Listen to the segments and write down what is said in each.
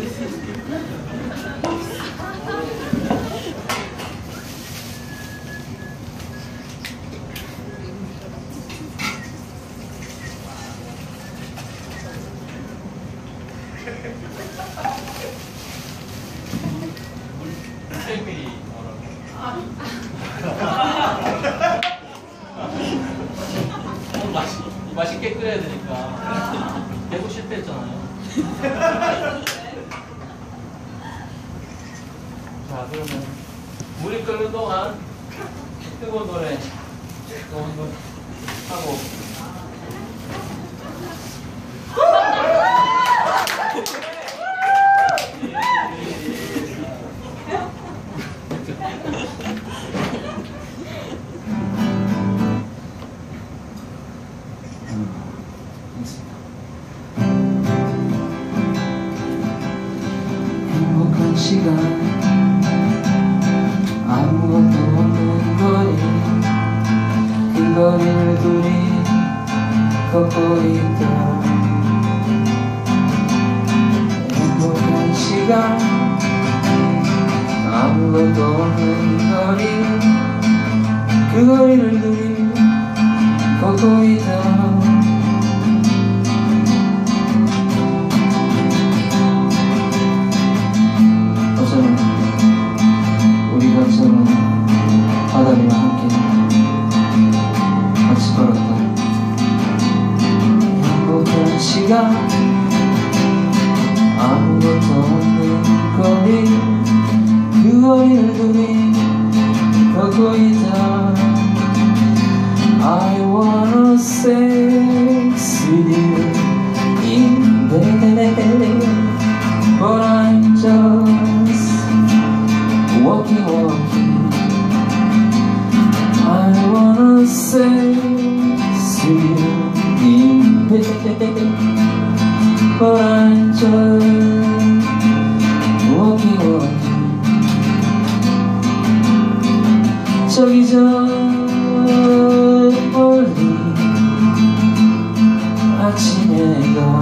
맛있게 끓여야 되니까 계속 실패했잖아요. 자, 그러면 물이 끓는 동안 뜨거운 노래 하고 행복한 시간 아무것도 없는 거리 그 거리를 둘이 걷고 있다. 행복한 시간 아무것도 없는 거리 그 거리를 둘이 걷고 있다. 우리가처럼 바다리와 함께 같이 걸었다. 행복한 시간 아무것도 없는 거리 그 거리를 둘이 걷고 있다. I wanna sex with you in bed but I'm just walking, walking. I wanna say to you in bed, but I'm just walking, walking. 저기 저 멀리 아침 해가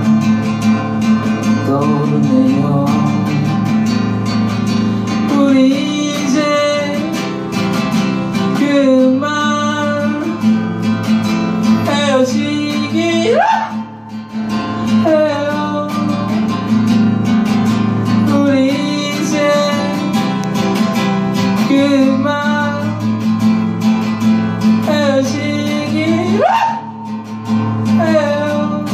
떠오르네요. 우리 이제 그만 헤어지기로 해요. 우리 이제 그만 헤어지기로 해요.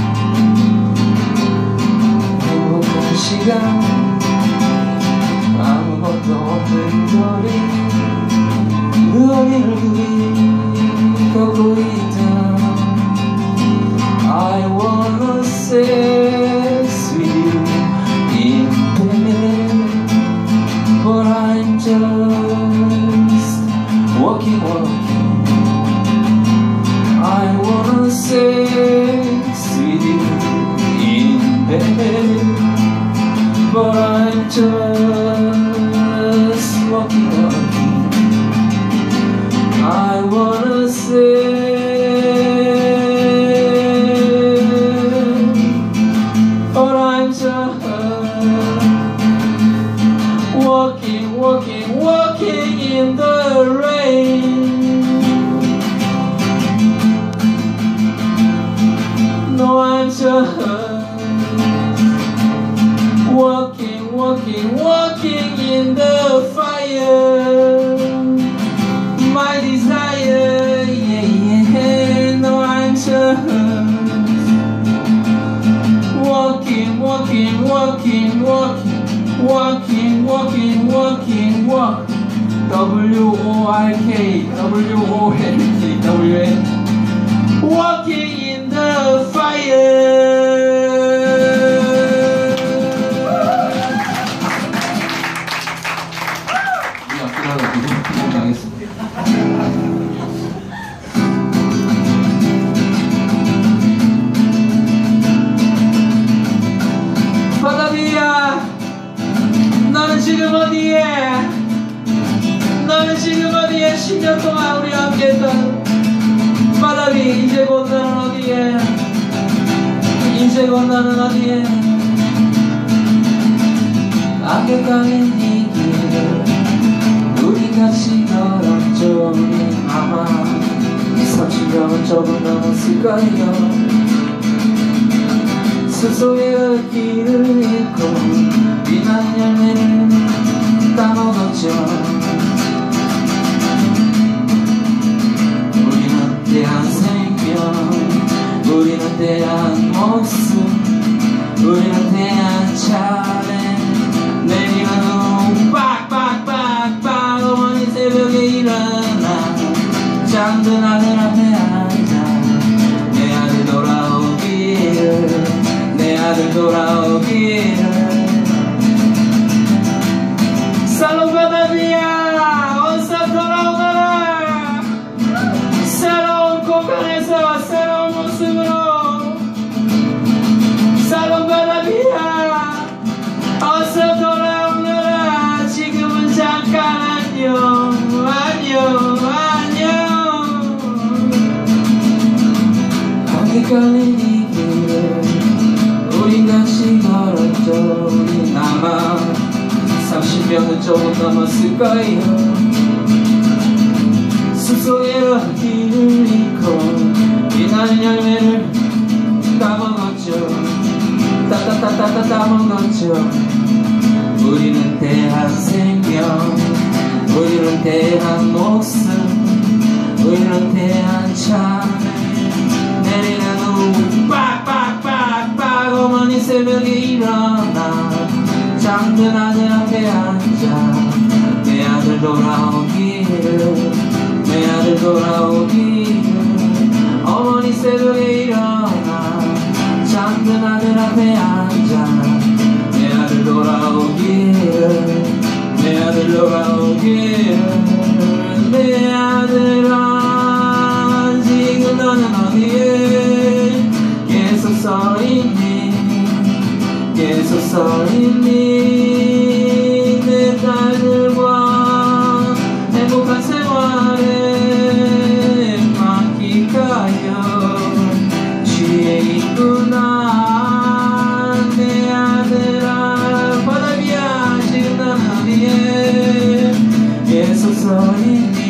행복한 시간 아무것도 없는 거리 그 거리를 둘이 걷고 있다. I wanna sex with you in bed but I'm just walking, walking. I wanna sex with you in bed but I'm just walking, walking. I wanna say, but I'm just walking, walking, walking in the rain. No, I'm just walking, walking, walking in the fire. My desire, yeah, yeah. No, I'm just walking, walking, walking, walking, walking, walking, walking, walk. W-O-R-K, W-O-L-K, W-N. Walking in the fire. 바다비야, 너는 지금 어디에? 너는 지금 어디에? 10년 동안 우리 함께했던 바다비, 이제 곧 너는 어디에? 이제 곧 너는 어디에? 안개 깔린 이 길을 우리 같이 걸었죠. 아마 30년은 조금 넘었을 거예요. 숲속의 길을 잃고 빛나는 열매를 따먹었죠. 우리는 대한 생명, 우리는 대한 목숨, 우리는 대한 차례. 내리는 눈 빡빡빡빡 어머니 새벽에 일어나 잠든 아들 앞에 앉아 내 아들 돌아오기를, 내 아들 돌아오기를. 살롱바다비야 어서 돌아오너라. 새로운 공간에서 새로운 모습으로. 살롱바다비야 어서 돌아오너라. 지금은 잠깐 안녕 안녕 안녕. 안개 깔린 이 길을 우린 같이 걸었죠. 우린 아마 30년은 조금 넘었을 거예요. 숲속의 길을 잃고 빛나는 열매를 따먹었죠. 따먹었죠. 우리는 대한 생명, 우리는 대한 목숨, 우리는 대한 차례. 내리는 눈 빡빡빡빡 어머니 새벽에 일어나 잠든 아들 앞에 앉아 내 아들 돌아오기를, 내 아들 돌아오기를. 어머니 새벽에 일어나 잠든 아들 앞에 앉아 내 아들 돌아오기를, 내 아들 돌아오기를. 내 아들아 지금 너는 어디에 계속 서있니, 계속 서있니. 내 딸들과 행복한 생활에 맡길까요. 취해 있구나 내 아들아. 바다비야 지금 난 어디에 계속 서있니.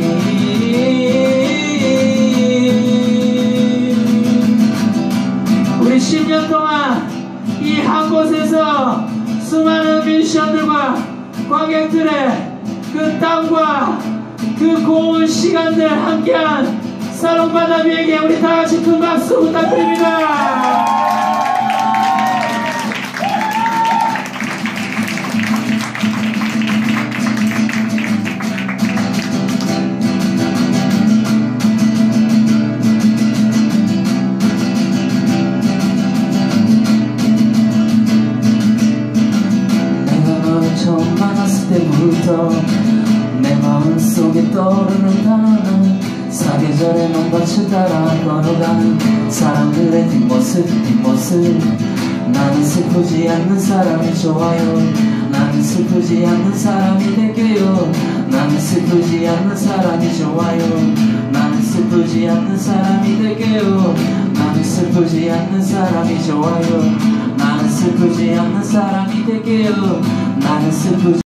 우리 10년 동안 이 한 곳에서 수많은 뮤지션들과 관객들의 그 땀과 그 고운 시간들 함께한 살롱바다비에게 우리 다같이 큰 박수 부탁드립니다. 처음 만났을 때부터 내 마음속에 떠오르는 단어는 사계절의 논밭을 따라 걸어가는 사람들의 뒷모습. 나는 슬프지 않는 사람이 좋아요. 나는 슬프지 않는 사람이 될게요. 나는 슬프지 않는 사람이 좋아요. 나는 슬프지 않는 사람이 될게요. 나는 슬프지 않는 사람이 좋아요. 나는 슬프지 않는 사람이 될게요. 나는 슬프지